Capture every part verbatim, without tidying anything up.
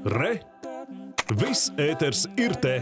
Re! Viss ēters ir te!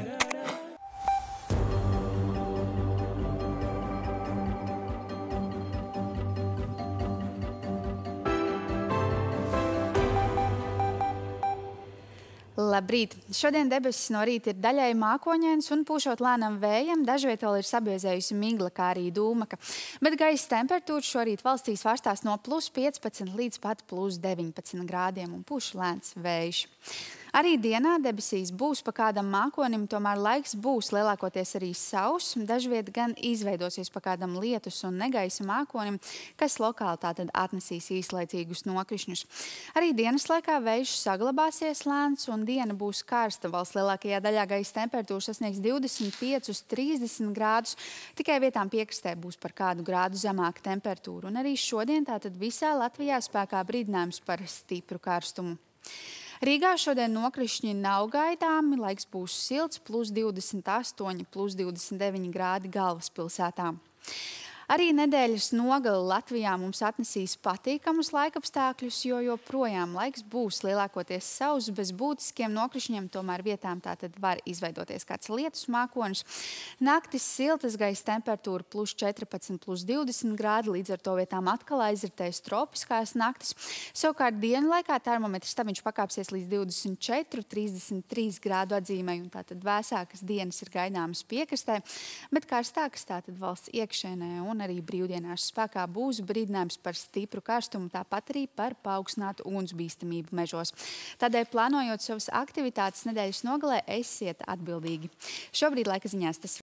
Labrīt! Šodien debesis no rīta ir daļai mākoņains un pūšot lēnam vējam, dažviet vēl ir sabiezējusi migla, kā arī dūmaka. Bet gaisa temperatūra šorīt valstī svārstās no plus piecpadsmit līdz pat plus deviņpadsmit grādiem un pūš lēns vējš. Arī dienā debesīs būs pa kādam mākonim, tomēr laiks būs lielākoties arī sauss, dažviet gan izveidosies pa kādam lietus un negaisa mākonim, kas lokāli tātad atnesīs īslaicīgus nokrišņus. Arī dienas laikā vējš saglabāsies lēns un diena būs karsta. Valsts lielākajā daļā gaisa temperatūra sasniegs divdesmit piecus līdz trīsdesmit grādus, tikai vietām piekrastē būs par kādu grādu zemāka temperatūra. Un arī šodien tātad visā Latvijā spēkā brīdinājums par stipru karstumu. Rīgā šodien nokrišņi nav gaidāmi, laiks būs silts, plus divdesmit astoņi, plus divdesmit deviņi grādi galvaspilsētā. Arī nedēļas nogale Latvijā mums atnesīs patīkamus laikapstākļus, jo joprojām laiks būs lielākoties sauss bez būtiskiem nokrišņiem, tomēr vietām tātad var izveidoties kāds lietus mākonis. Naktis siltas, gaisa temperatūra plus četrpadsmit, plus divdesmit grādi, līdz ar to vietām atkal aizritēs tropiskās naktis. Savukārt dienu laikā termometrs stabiņš pakāpsies līdz divdesmit četru, trīsdesmit trīs grādu atzīmei, un tātad vēsākas dienas ir gaidāmas piekrastē, bet karstākas tātad valsts iekšēnē un arī brīvdienās spēkā būs brīdinājums par stipru karstumu, tāpat arī par paaugstinātu ugunsbīstamību mežos. Tādēļ, plānojot savas aktivitātes nedēļas nogalē, esiet atbildīgi. Šobrīd laika ziņās tas